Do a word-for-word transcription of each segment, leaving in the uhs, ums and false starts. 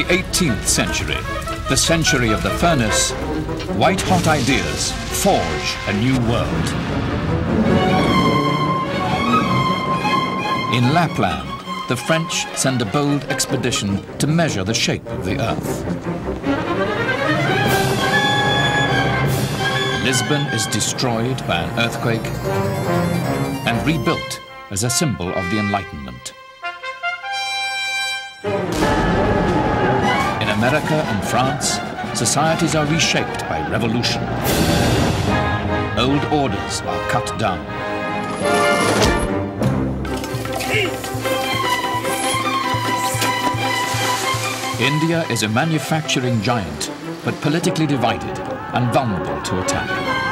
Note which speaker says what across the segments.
Speaker 1: the eighteenth century, the century of the furnace, white-hot ideas forge a new world. In Lapland, the French send a bold expedition to measure the shape of the earth. Lisbon is destroyed by an earthquake and rebuilt as a symbol of the Enlightenment. In America and France, societies are reshaped by revolution. Old orders are cut down. India is a manufacturing giant, but politically divided and vulnerable to attack.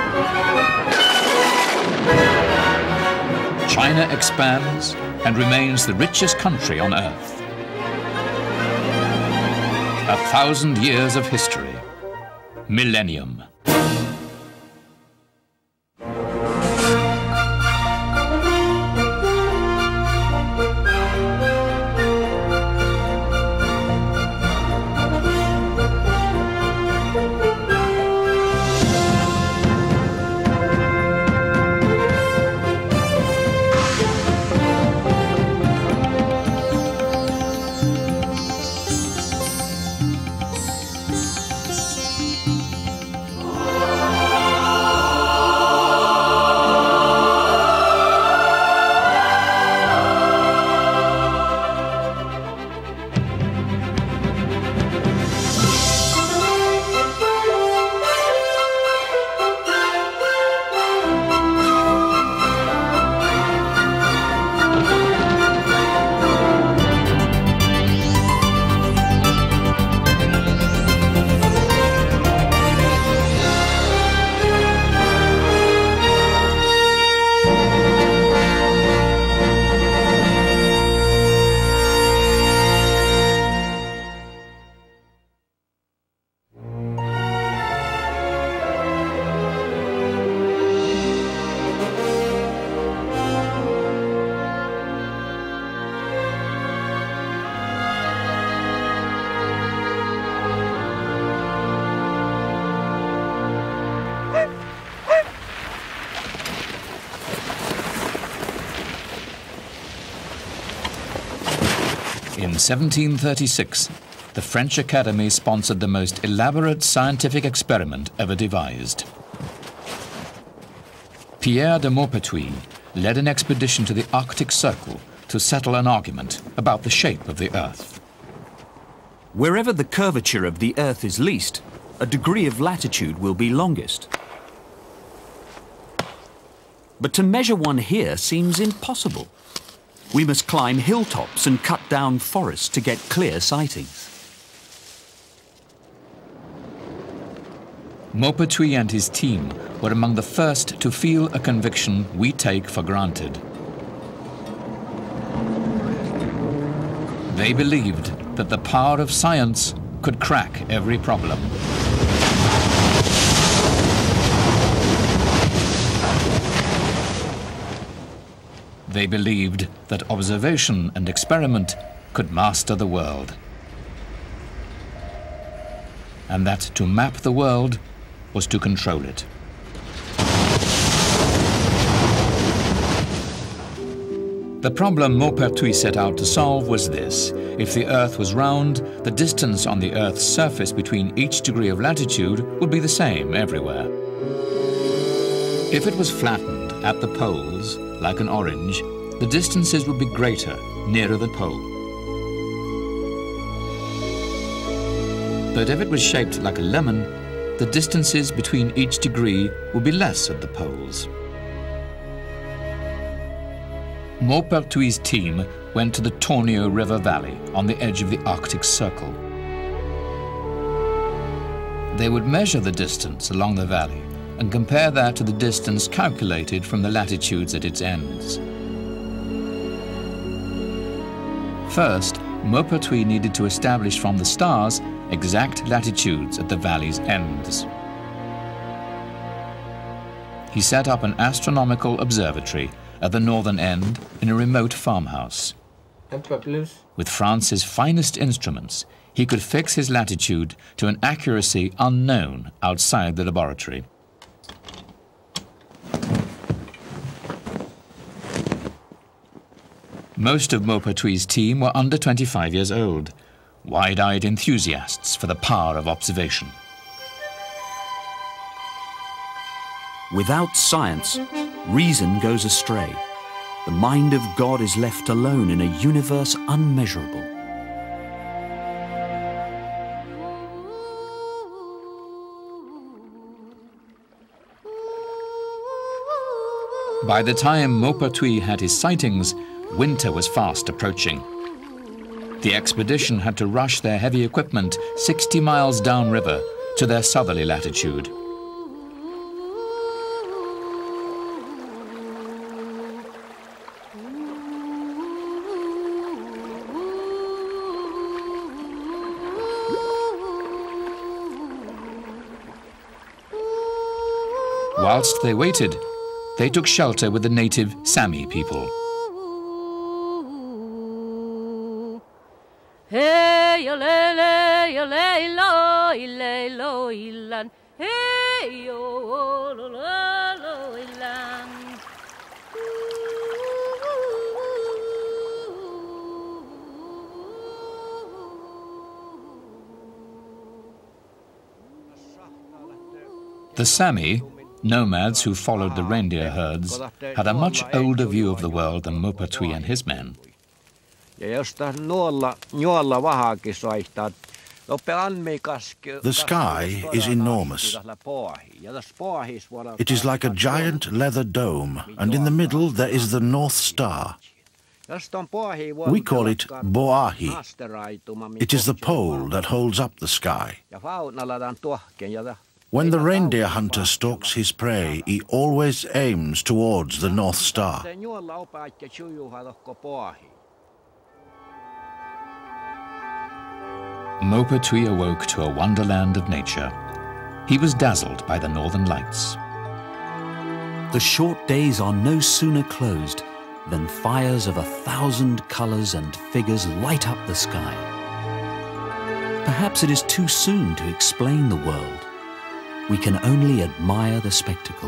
Speaker 1: China expands and remains the richest country on earth. A thousand years of history. Millennium. In seventeen thirty-six, the French Academy sponsored the most elaborate scientific experiment ever devised. Pierre de Maupertuis led an expedition to the Arctic Circle to settle an argument about the shape of the Earth.
Speaker 2: Wherever the curvature of the Earth is least, a degree of latitude will be longest. But to measure one here seems impossible. We must climb hilltops and cut down forests to get clear sightings.
Speaker 1: Maupertuis and his team were among the first to feel a conviction we take for granted. They believed that the power of science could crack every problem. They believed that observation and experiment could master the world, and that to map the world was to control it. The problem Maupertuis set out to solve was this. If the Earth was round, the distance on the Earth's surface between each degree of latitude would be the same everywhere. If it was flattened at the poles, like an orange, the distances would be greater nearer the pole. But if it was shaped like a lemon, the distances between each degree would be less at the poles. Maupertuis' team went to the Tornio River Valley on the edge of the Arctic Circle. They would measure the distance along the valley and compare that to the distance calculated from the latitudes at its ends. First, Maupertuis needed to establish from the stars exact latitudes at the valley's ends. He set up an astronomical observatory at the northern end in a remote farmhouse. With France's finest instruments, he could fix his latitude to an accuracy unknown outside the laboratory. Most of Maupertuis's team were under twenty-five years old, wide-eyed enthusiasts for the power of observation.
Speaker 2: Without science, reason goes astray. The mind of God is left alone in a universe unmeasurable.
Speaker 1: By the time Maupertuis had his sightings, winter was fast approaching. The expedition had to rush their heavy equipment sixty miles downriver to their southerly latitude. Whilst they waited, they took shelter with the native Sami people. The Sami, nomads who followed the reindeer herds, had a much older view of the world than Maupertuis and his men.
Speaker 3: The sky is enormous. It is like a giant leather dome, and in the middle there is the North Star. We call it Boahi. It is the pole that holds up the sky. When the reindeer hunter stalks his prey, he always aims towards the North Star.
Speaker 1: Maupertuis awoke to a wonderland of nature. He was dazzled by the northern lights.
Speaker 2: The short days are no sooner closed than fires of a thousand colors and figures light up the sky. Perhaps it is too soon to explain the world. We can only admire the spectacle.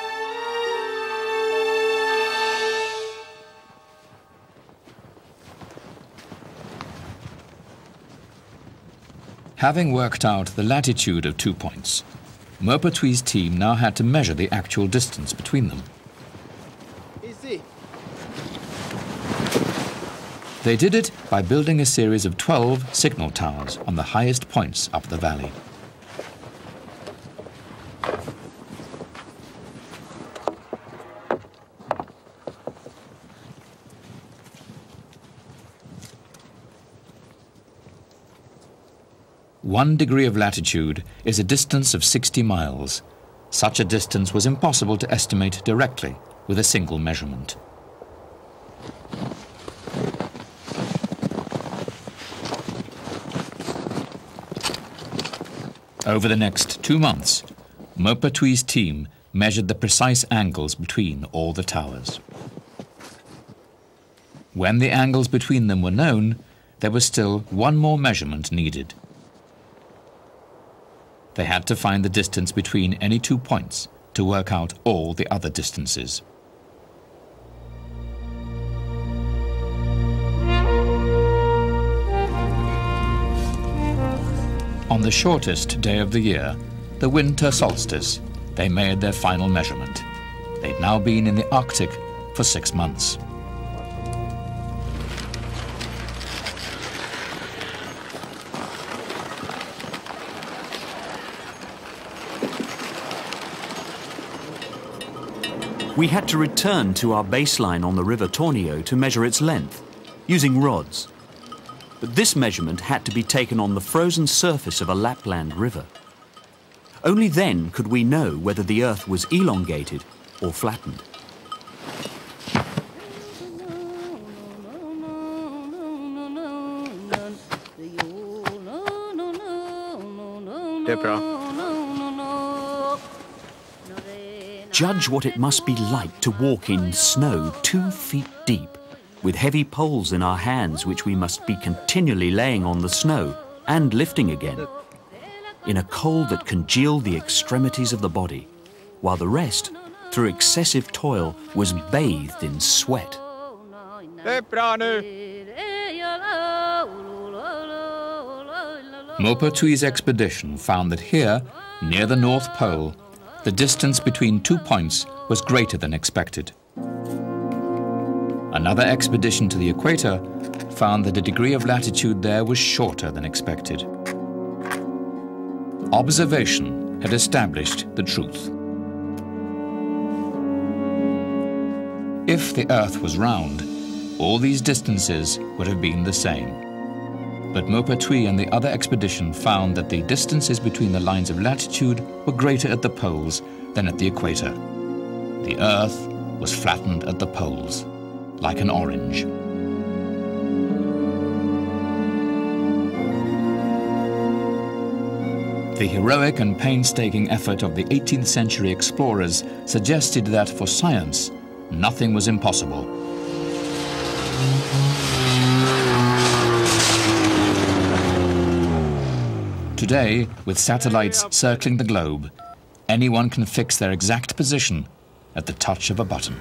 Speaker 1: Having worked out the latitude of two points, Maupertuis's team now had to measure the actual distance between them.
Speaker 4: Easy.
Speaker 1: They did it by building a series of twelve signal towers on the highest points up the valley. One degree of latitude is a distance of sixty miles. Such a distance was impossible to estimate directly with a single measurement. Over the next two months, Maupertuis's team measured the precise angles between all the towers. When the angles between them were known, there was still one more measurement needed. They had to find the distance between any two points to work out all the other distances. On the shortest day of the year, the winter solstice, they made their final measurement. They'd now been in the Arctic for six months.
Speaker 2: We had to return to our baseline on the River Tornio to measure its length, using rods. But this measurement had to be taken on the frozen surface of a Lapland river. Only then could we know whether the Earth was elongated or flattened.
Speaker 4: Deborah.
Speaker 2: Judge what it must be like to walk in snow two feet deep, with heavy poles in our hands which we must be continually laying on the snow and lifting again, in a cold that congealed the extremities of the body, while the rest, through excessive toil, was bathed in sweat.
Speaker 1: Maupertuis's expedition found that here, near the North Pole, the distance between two points was greater than expected. Another expedition to the equator found that the degree of latitude there was shorter than expected. Observation had established the truth. If the Earth was round, all these distances would have been the same. But Maupertuis and the other expedition found that the distances between the lines of latitude were greater at the poles than at the equator. The Earth was flattened at the poles, like an orange. The heroic and painstaking effort of the eighteenth century explorers suggested that for science, nothing was impossible. Today, with satellites circling the globe, anyone can fix their exact position at the touch of a button.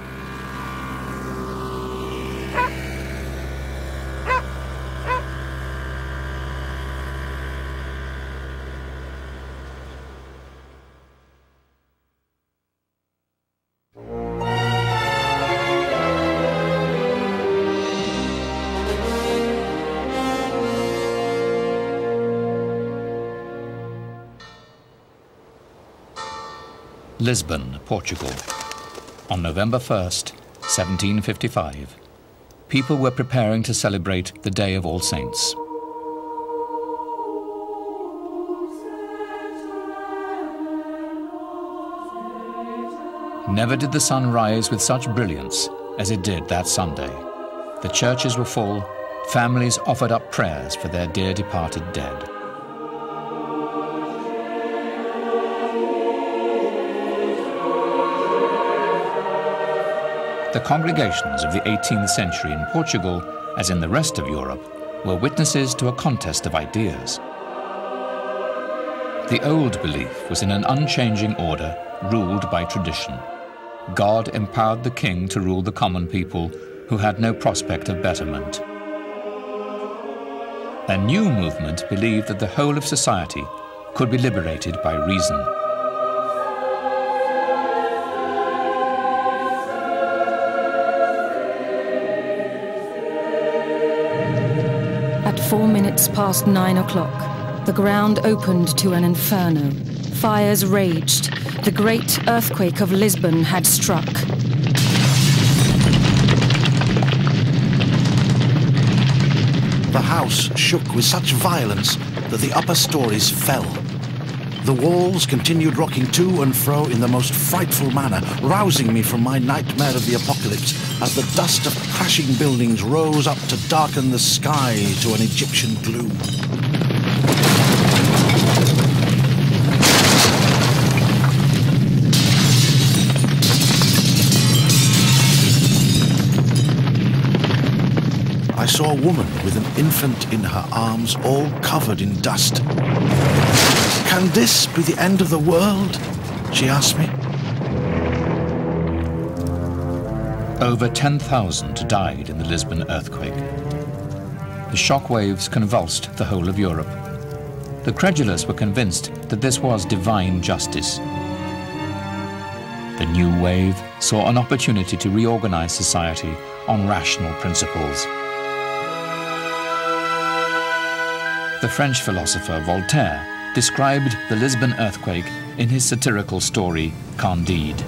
Speaker 1: Lisbon, Portugal, on November first, seventeen fifty-five. People were preparing to celebrate the Day of All Saints. Never did the sun rise with such brilliance as it did that Sunday. The churches were full, families offered up prayers for their dear departed dead. The congregations of the eighteenth century in Portugal, as in the rest of Europe, were witnesses to a contest of ideas. The old belief was in an unchanging order, ruled by tradition. God empowered the king to rule the common people who had no prospect of betterment. A new movement believed that the whole of society could be liberated by reason.
Speaker 5: At four minutes past nine o'clock, the ground opened to an inferno. Fires raged. The great earthquake of Lisbon had struck.
Speaker 3: The house shook with such violence that the upper stories fell. The walls continued rocking to and fro in the most frightful manner, rousing me from my nightmare of the apocalypse as the dust of crashing buildings rose up to darken the sky to an Egyptian gloom. I saw a woman with an infant in her arms, all covered in dust. "Can this be the end of the world?" she asked me.
Speaker 1: Over ten thousand died in the Lisbon earthquake. The shock waves convulsed the whole of Europe. The credulous were convinced that this was divine justice. The new wave saw an opportunity to reorganize society on rational principles. The French philosopher Voltaire described the Lisbon earthquake in his satirical story, Candide.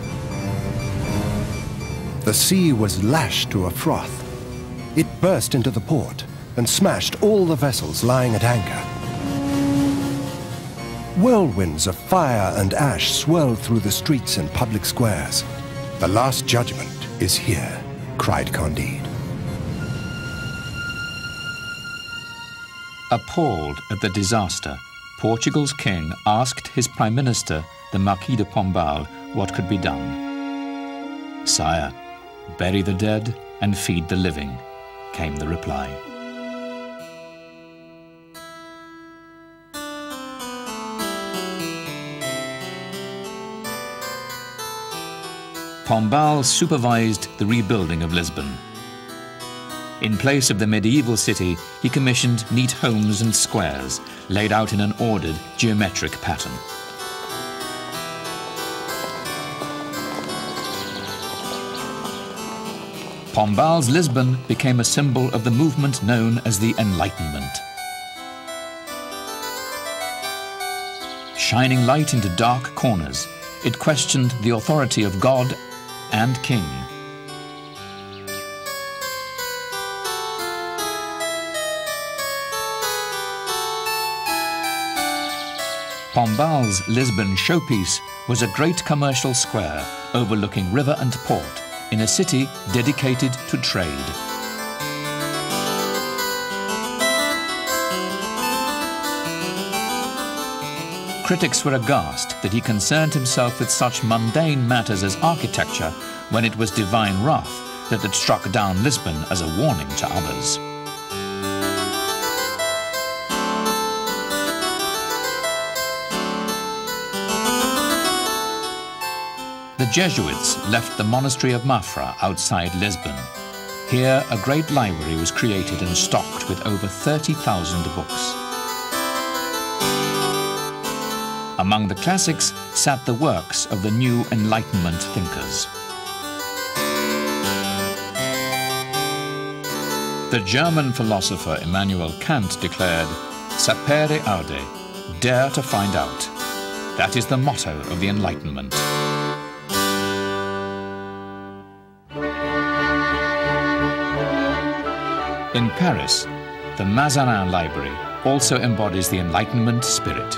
Speaker 6: The sea was lashed to a froth. It burst into the port and smashed all the vessels lying at anchor. Whirlwinds of fire and ash swirled through the streets and public squares. "The last judgment is here," cried Candide.
Speaker 1: Appalled at the disaster, Portugal's king asked his prime minister, the Marquis de Pombal, what could be done. "Sire, bury the dead and feed the living," came the reply. Pombal supervised the rebuilding of Lisbon. In place of the medieval city, he commissioned neat homes and squares, laid out in an ordered, geometric pattern. Pombal's Lisbon became a symbol of the movement known as the Enlightenment. Shining light into dark corners, it questioned the authority of God and King. Pombal's Lisbon showpiece was a great commercial square overlooking river and port in a city dedicated to trade. Critics were aghast that he concerned himself with such mundane matters as architecture when it was divine wrath that had struck down Lisbon as a warning to others. The Jesuits left the monastery of Mafra outside Lisbon. Here, a great library was created and stocked with over thirty thousand books. Among the classics sat the works of the new Enlightenment thinkers. The German philosopher Immanuel Kant declared, "Sapere aude," dare to find out. That is the motto of the Enlightenment. In Paris, the Mazarin Library also embodies the Enlightenment spirit.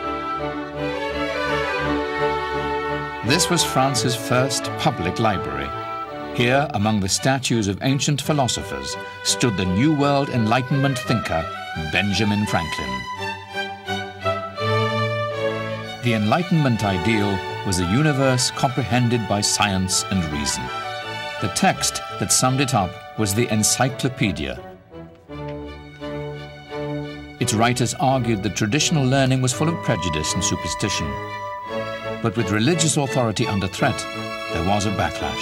Speaker 1: This was France's first public library. Here, among the statues of ancient philosophers, stood the New World Enlightenment thinker, Benjamin Franklin. The Enlightenment ideal was a universe comprehended by science and reason. The text that summed it up was the Encyclopedia. Its writers argued that traditional learning was full of prejudice and superstition. But with religious authority under threat, there was a backlash.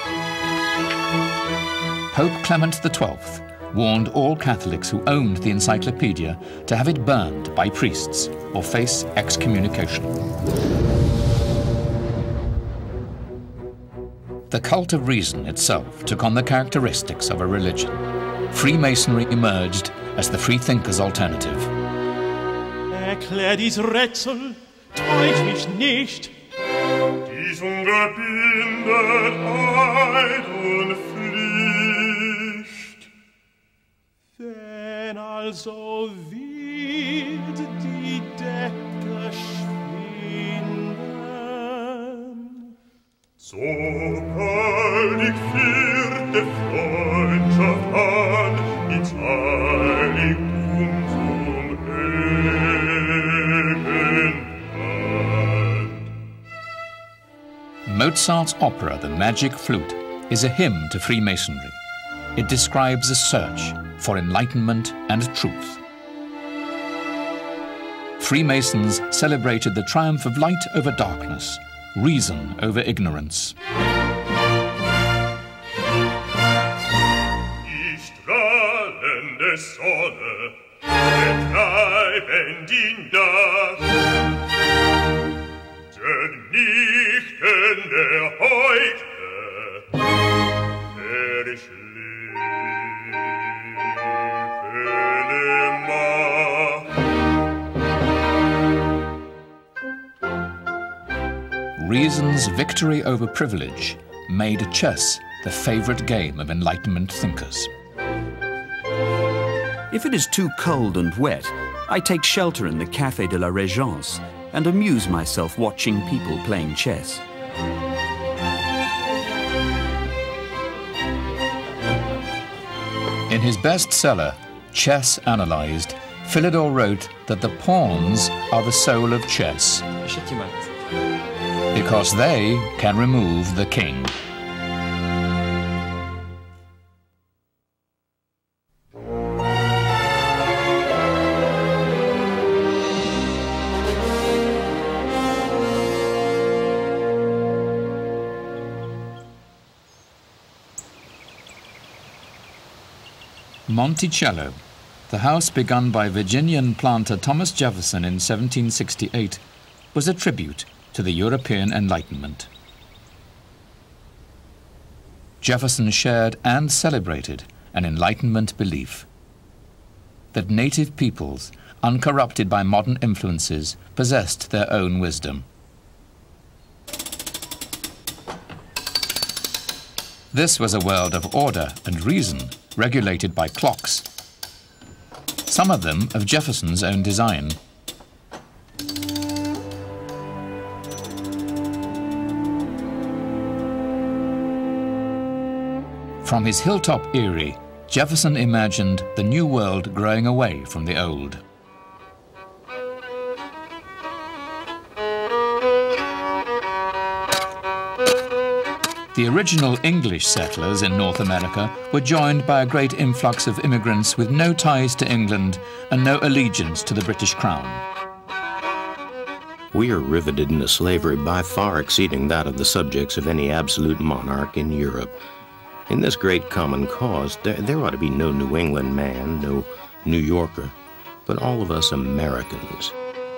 Speaker 1: Pope Clement the twelfth warned all Catholics who owned the Encyclopedia to have it burned by priests or face excommunication. The cult of reason itself took on the characteristics of a religion. Freemasonry emerged as the freethinkers' alternative.
Speaker 7: Erklär dies Rätsel, täusch mich nicht. Dies unterbindet Eid und Pflicht. Wenn also wird die Decke schwinden, so heilig vierte Freundschaft an, ins Heiligtum zum Ebenland.
Speaker 1: Mozart's opera, The Magic Flute, is a hymn to Freemasonry. It describes a search for enlightenment and truth. Freemasons celebrated the triumph of light over darkness, reason over ignorance.
Speaker 7: Die strahlende Sonne betreiben die Nacht, vernichten der heute verschliffene Macht.
Speaker 1: Reason's victory over privilege made chess the favorite game of Enlightenment thinkers.
Speaker 2: If it is too cold and wet, I take shelter in the Café de la Régence and amuse myself watching people playing chess.
Speaker 1: In his bestseller, Chess Analyzed, Philidor wrote that the pawns are the soul of chess, because they can remove the king. Monticello, the house begun by Virginian planter Thomas Jefferson in seventeen sixty-eight, was a tribute to the European Enlightenment. Jefferson shared and celebrated an Enlightenment belief that native peoples, uncorrupted by modern influences, possessed their own wisdom. This was a world of order and reason, regulated by clocks, some of them of Jefferson's own design. From his hilltop eyrie, Jefferson imagined the new world growing away from the old. The original English settlers in North America were joined by a great influx of immigrants with no ties to England and no allegiance to the British Crown.
Speaker 8: We are riveted into slavery by far exceeding that of the subjects of any absolute monarch in Europe. In this great common cause, there, there ought to be no New England man, no New Yorker, but all of us Americans.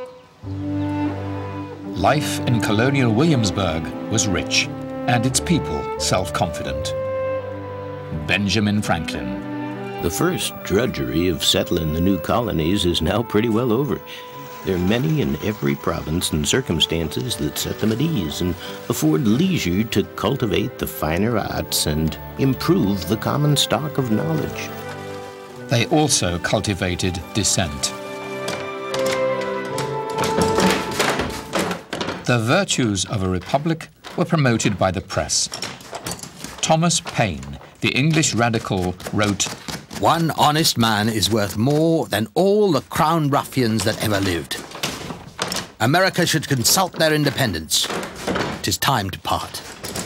Speaker 1: Life in colonial Williamsburg was rich, and its people self-confident. Benjamin Franklin.
Speaker 8: The first drudgery of settling the new colonies is now pretty well over. There are many in every province and circumstances that set them at ease and afford leisure to cultivate the finer arts and improve the common stock of knowledge.
Speaker 1: They also cultivated dissent. The virtues of a republic were promoted by the press. Thomas Paine, the English radical, wrote,
Speaker 9: "One honest man is worth more than all the crown ruffians that ever lived. America should consult their independence. It is time to part."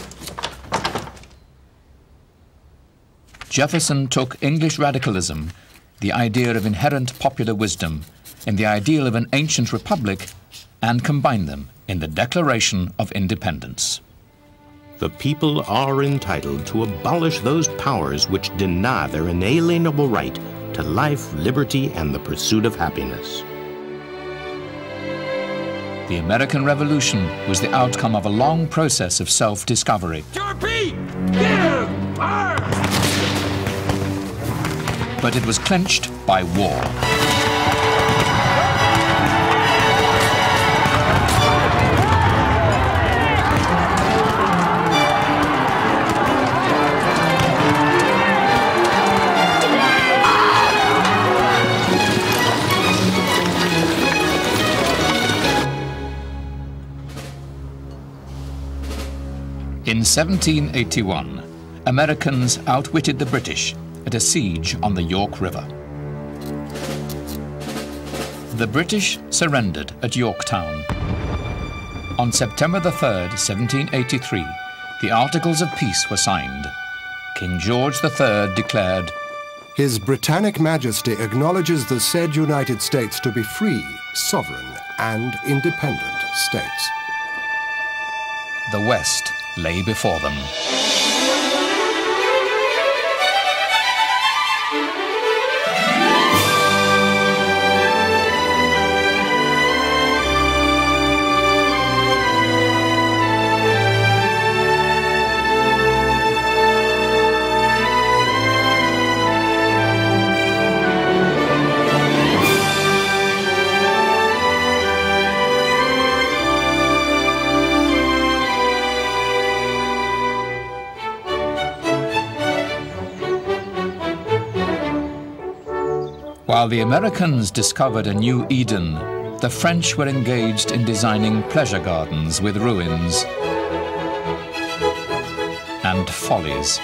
Speaker 1: Jefferson took English radicalism, the idea of inherent popular wisdom, and the ideal of an ancient republic, and combined them in the Declaration of Independence.
Speaker 8: The people are entitled to abolish those powers which deny their inalienable right to life, liberty, and the pursuit of happiness.
Speaker 1: The American Revolution was the outcome of a long process of self-discovery. But it was clenched by war. In seventeen eighty-one, Americans outwitted the British at a siege on the York River. The British surrendered at Yorktown. On September the third, seventeen eighty-three, the Articles of Peace were signed. King George the Third declared,
Speaker 6: "His Britannic Majesty acknowledges the said United States to be free, sovereign, and independent states."
Speaker 1: The West lay before them. While the Americans discovered a new Eden, the French were engaged in designing pleasure gardens with ruins and follies.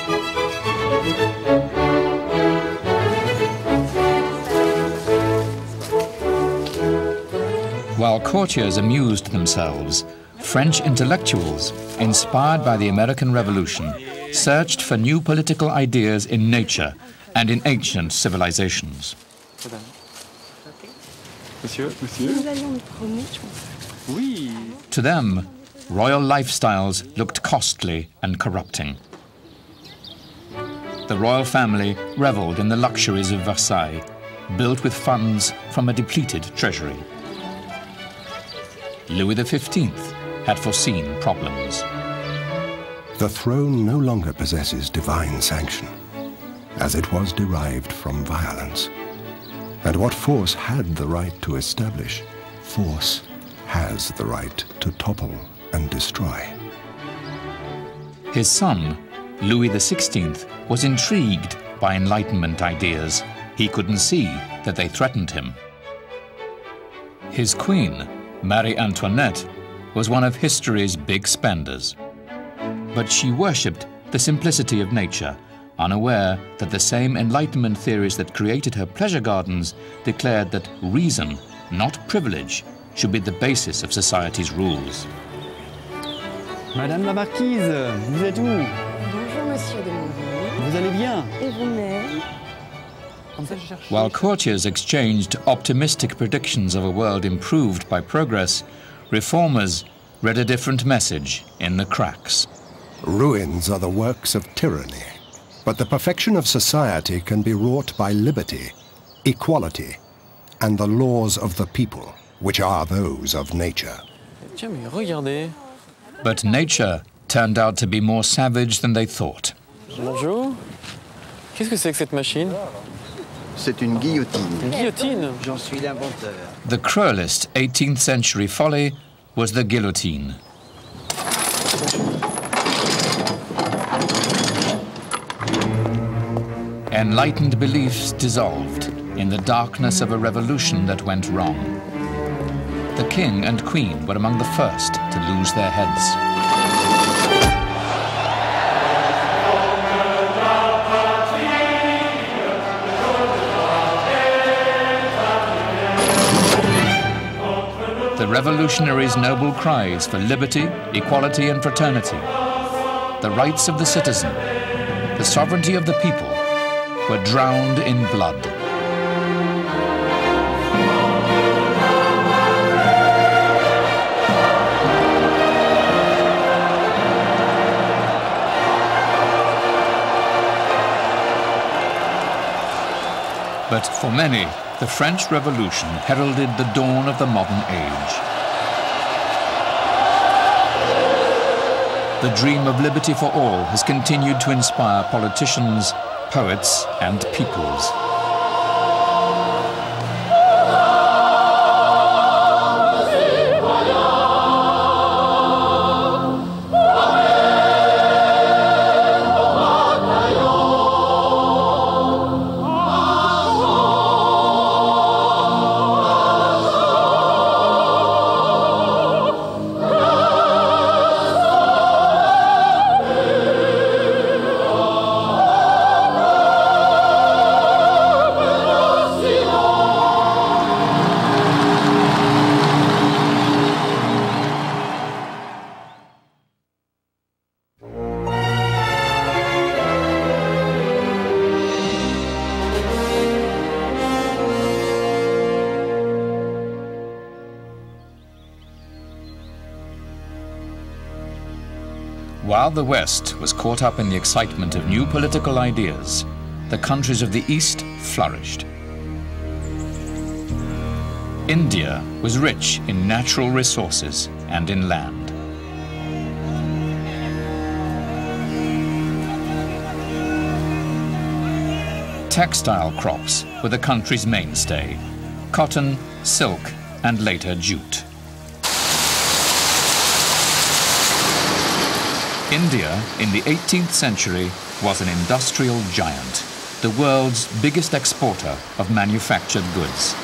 Speaker 1: While courtiers amused themselves, French intellectuals, inspired by the American Revolution, searched for new political ideas in nature and in ancient civilizations. To them, royal lifestyles looked costly and corrupting. the royal family revelled in the luxuries of Versailles, built with funds from a depleted treasury. Louis the fifteenth had foreseen problems.
Speaker 6: The throne no longer possesses divine sanction, as it was derived from violence. And what force had the right to establish, force has the right to topple and destroy.
Speaker 1: His son, Louis the sixteenth, was intrigued by Enlightenment ideas. He couldn't see that they threatened him. His queen, Marie Antoinette, was one of history's big spenders. But she worshipped the simplicity of nature, unaware that the same Enlightenment theories that created her pleasure gardens declared that reason, not privilege, should be the basis of society's rules.
Speaker 10: Madame la Marquise, vous êtes où?
Speaker 11: Bonjour, Monsieur de Monville.
Speaker 10: Vous allez bien?
Speaker 11: Et vous-même?
Speaker 1: While courtiers exchanged optimistic predictions of a world improved by progress, reformers read a different message in the cracks.
Speaker 6: Ruins are the works of tyranny, but the perfection of society can be wrought by liberty, equality, and the laws of the people, which are those of nature.
Speaker 10: Tiens, mais regardez.
Speaker 1: But nature turned out to be more savage than they thought.
Speaker 10: Bonjour. Qu'est-ce que c'est que cette machine?
Speaker 4: C'est une guillotine.
Speaker 10: Une guillotine?
Speaker 4: J'en suis l'inventeur.
Speaker 1: The cruelest eighteenth century folly was the guillotine. Enlightened beliefs dissolved in the darkness of a revolution that went wrong. The king and queen were among the first to lose their heads. The revolutionaries' noble cries for liberty, equality, and fraternity, the rights of the citizen, the sovereignty of the people, were drowned in blood. But for many, the French Revolution heralded the dawn of the modern age. The dream of liberty for all has continued to inspire politicians, poets, and peoples. While the West was caught up in the excitement of new political ideas, the countries of the East flourished. India was rich in natural resources and in land. Textile crops were the country's mainstay: cotton, silk, and later jute. India, in the eighteenth century, was an industrial giant, the world's biggest exporter of manufactured goods.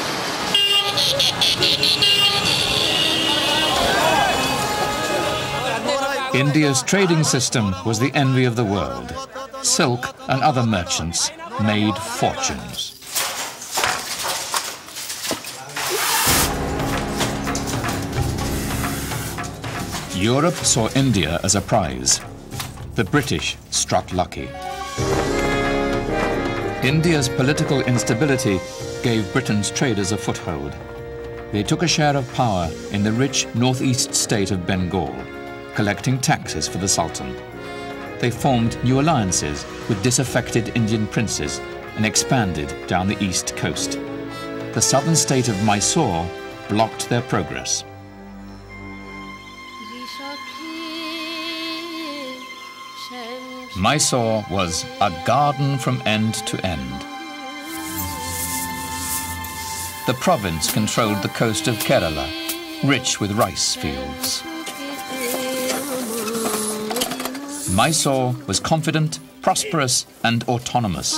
Speaker 1: India's trading system was the envy of the world. Silk and other merchants made fortunes. Europe saw India as a prize. The British struck lucky. India's political instability gave Britain's traders a foothold. They took a share of power in the rich northeast state of Bengal, collecting taxes for the Sultan. they formed new alliances with disaffected Indian princes and expanded down the east coast. The southern state of Mysore blocked their progress. Mysore was a garden from end to end. The province controlled the coast of Kerala, rich with rice fields. Mysore was confident, prosperous, and autonomous.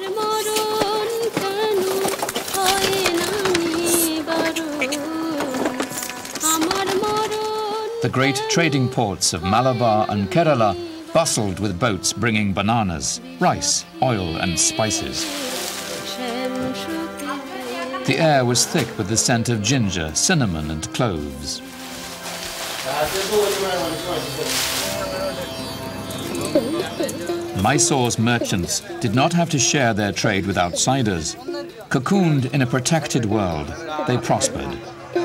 Speaker 1: The great trading ports of Malabar and Kerala bustled with boats bringing bananas, rice, oil, and spices. The air was thick with the scent of ginger, cinnamon, and cloves. Mysore's merchants did not have to share their trade with outsiders. Cocooned in a protected world, they prospered.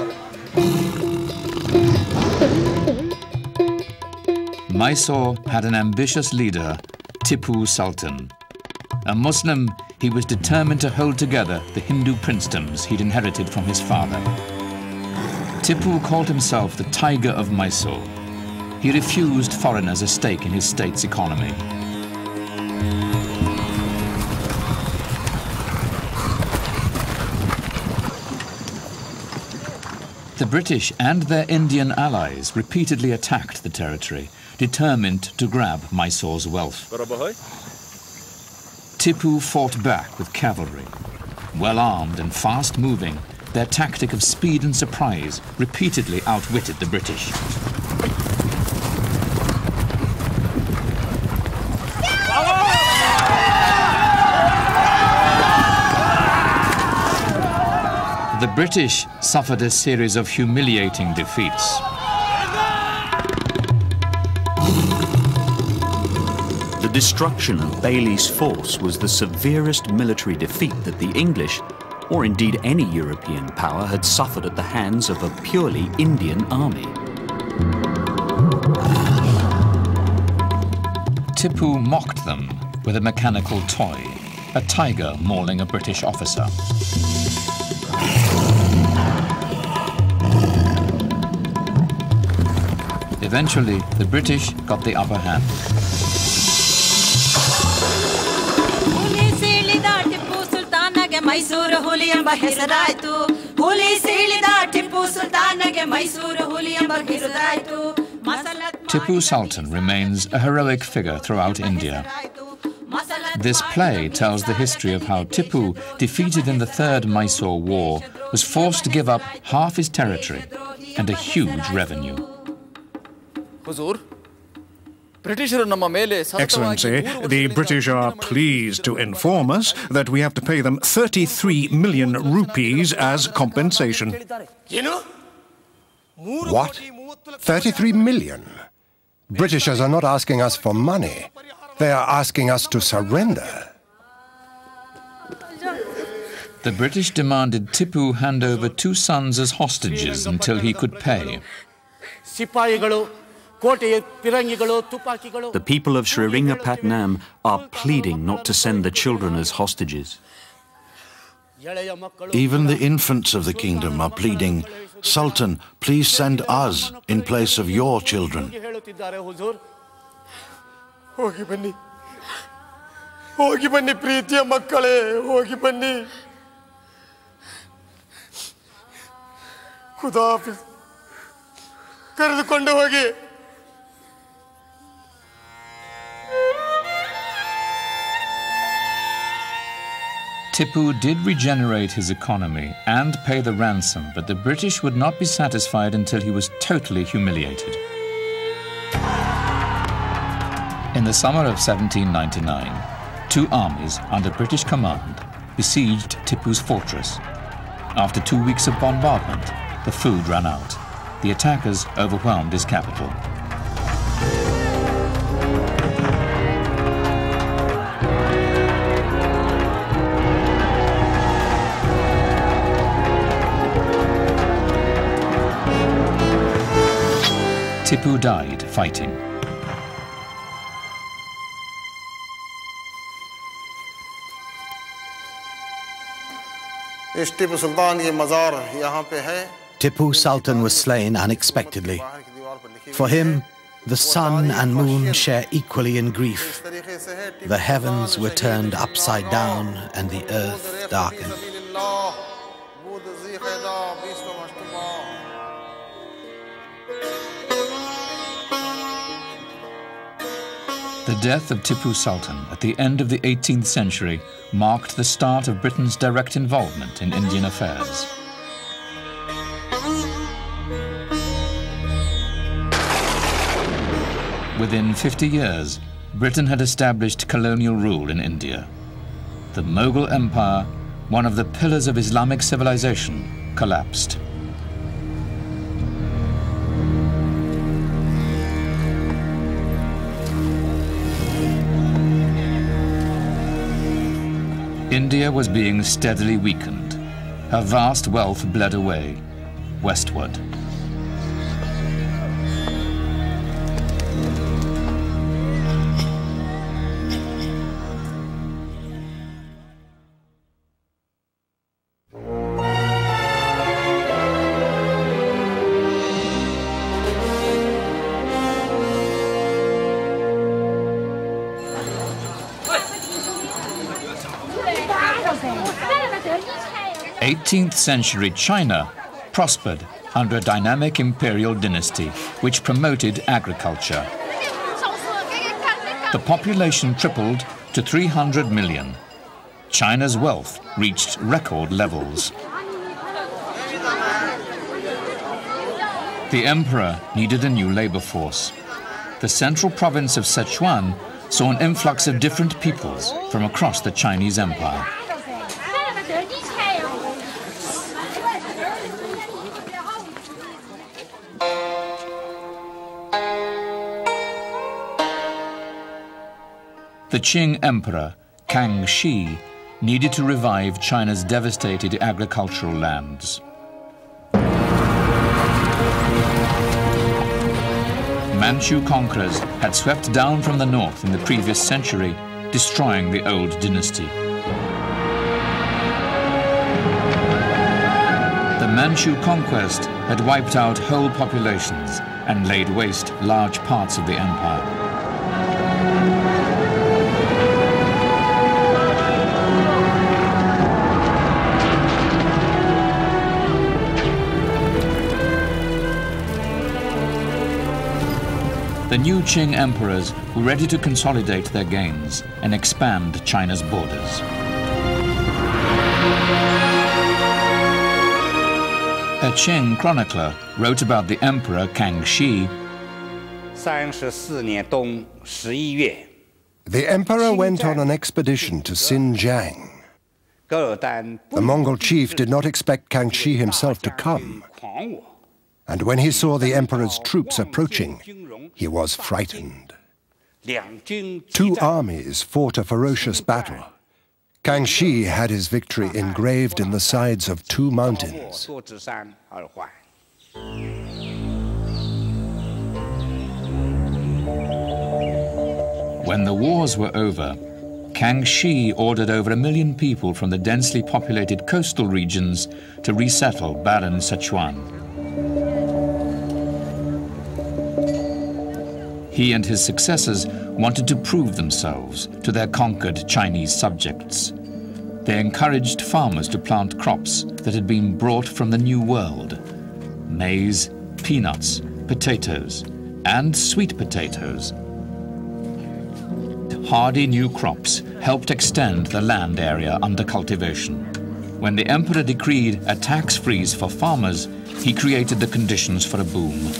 Speaker 1: Mysore had an ambitious leader, Tipu Sultan. A Muslim, he was determined to hold together the Hindu princedoms he'd inherited from his father. Tipu called himself the Tiger of Mysore. He refused foreigners a stake in his state's economy. The British and their Indian allies repeatedly attacked the territory, determined to grab Mysore's wealth. Tipu fought back with cavalry. Well armed and fast moving, their tactic of speed and surprise repeatedly outwitted the British. The British suffered a series of humiliating defeats.
Speaker 2: The destruction of Bailey's force was the severest military defeat that the English, or indeed any European power, had suffered at the hands of a purely Indian army.
Speaker 1: Tipu mocked them with a mechanical toy, a tiger mauling a British officer. Eventually, the British got the upper hand. Tipu Sultan remains a heroic figure throughout India. This play tells the history of how Tipu, defeated in the Third Mysore War, was forced to give up half his territory and a huge revenue.
Speaker 12: Excellency, the British are pleased to inform us that we have to pay them thirty-three million rupees as compensation.
Speaker 6: What? thirty-three million? Britishers are not asking us for money. They are asking us to surrender.
Speaker 1: The British demanded Tipu hand over two sons as hostages until he could pay.
Speaker 2: The people of Srirangapatnam are pleading not to send the children as hostages.
Speaker 3: Even the infants of the kingdom are pleading, Sultan, please send us in place of your children.
Speaker 1: Tipu did regenerate his economy and pay the ransom, but the British would not be satisfied until he was totally humiliated. In the summer of seventeen ninety-nine, two armies under British command besieged Tipu's fortress. After two weeks of bombardment, the food ran out. The attackers overwhelmed his capital. Tipu died fighting.
Speaker 9: Tipu Sultan was slain unexpectedly. For him, the sun and moon share equally in grief. The heavens were turned upside down and the earth darkened.
Speaker 1: The death of Tipu Sultan at the end of the eighteenth century marked the start of Britain's direct involvement in Indian affairs. Within fifty years, Britain had established colonial rule in India. The Mughal Empire, one of the pillars of Islamic civilization, collapsed. India was being steadily weakened. Her vast wealth bled away, westward. eighteenth century China prospered under a dynamic imperial dynasty which promoted agriculture. The population tripled to three hundred million. China's wealth reached record levels. The emperor needed a new labor force. The central province of Sichuan saw an influx of different peoples from across the Chinese empire. The Qing Emperor, Kangxi, needed to revive China's devastated agricultural lands. Manchu conquerors had swept down from the north in the previous century, destroying the old dynasty. The Manchu conquest had wiped out whole populations and laid waste large parts of the empire. The new Qing emperors were ready to consolidate their gains and expand China's borders. A Qing chronicler wrote about the emperor Kangxi.
Speaker 6: The emperor went on an expedition to Xinjiang. The Mongol chief did not expect Kangxi himself to come. And when he saw the emperor's troops approaching, he was frightened. Two armies fought a ferocious battle. Kangxi had his victory engraved in the sides of two mountains.
Speaker 1: When the wars were over, Kangxi ordered over a million people from the densely populated coastal regions to resettle barren Sichuan. He and his successors wanted to prove themselves to their conquered Chinese subjects. They encouraged farmers to plant crops that had been brought from the New World: maize, peanuts, potatoes, and sweet potatoes. Hardy new crops helped extend the land area under cultivation. When the emperor decreed a tax freeze for farmers, he created the conditions for a boom.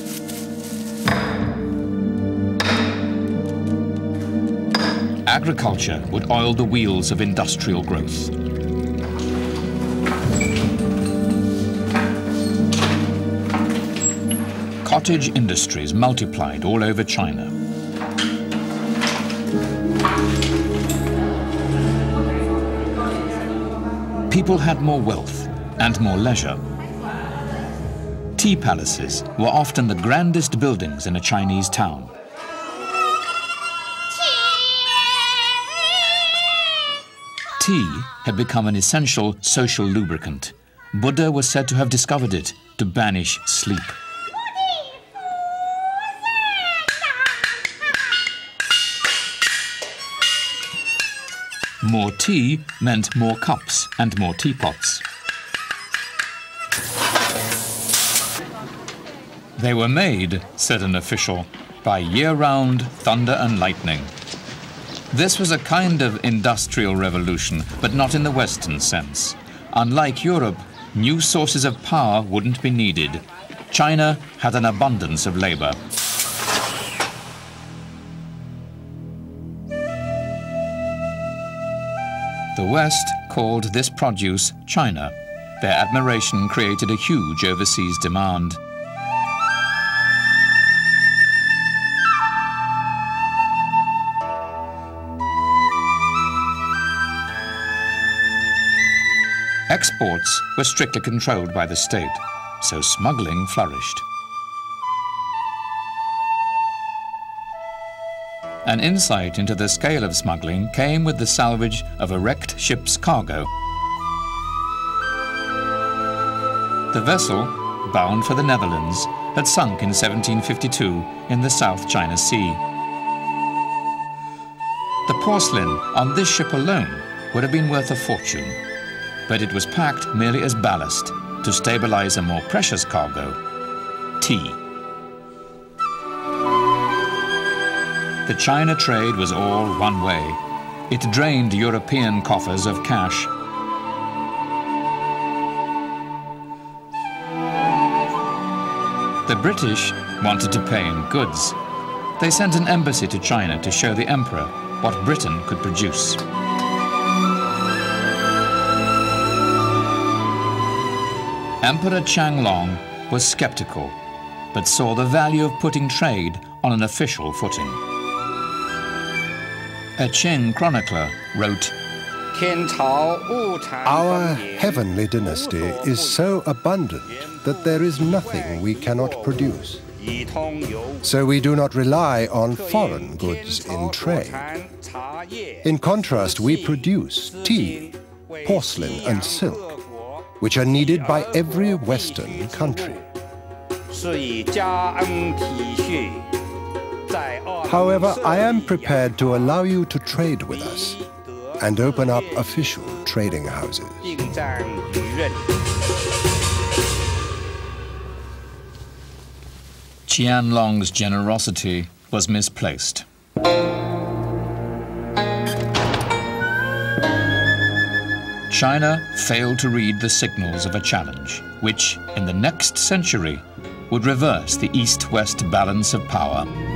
Speaker 1: Agriculture would oil the wheels of industrial growth. Cottage industries multiplied all over China. People had more wealth and more leisure. Tea palaces were often the grandest buildings in a Chinese town. Tea had become an essential social lubricant. Buddha was said to have discovered it to banish sleep. More tea meant more cups and more teapots. They were made, said an official, by year-round thunder and lightning. This was a kind of industrial revolution, but not in the Western sense. Unlike Europe, new sources of power wouldn't be needed. China had an abundance of labor. The West called this produce China. Their admiration created a huge overseas demand. Exports were strictly controlled by the state, so smuggling flourished. An insight into the scale of smuggling came with the salvage of a wrecked ship's cargo. The vessel, bound for the Netherlands, had sunk in seventeen fifty-two in the South China Sea. The porcelain on this ship alone would have been worth a fortune, but it was packed merely as ballast to stabilize a more precious cargo, tea. The China trade was all one way. It drained European coffers of cash. The British wanted to pay in goods. They sent an embassy to China to show the emperor what Britain could produce. Emperor Changlong was skeptical, but saw the value of putting trade on an official footing. A Qing chronicler wrote,
Speaker 6: "Our heavenly dynasty is so abundant that there is nothing we cannot produce. So we do not rely on foreign goods in trade. In contrast, we produce tea, porcelain and silk, which are needed by every Western country. However, I am prepared to allow you to trade with us and open up official trading houses."
Speaker 1: Qianlong's generosity was misplaced. China failed to read the signals of a challenge, which, in the next century, would reverse the East-West balance of power.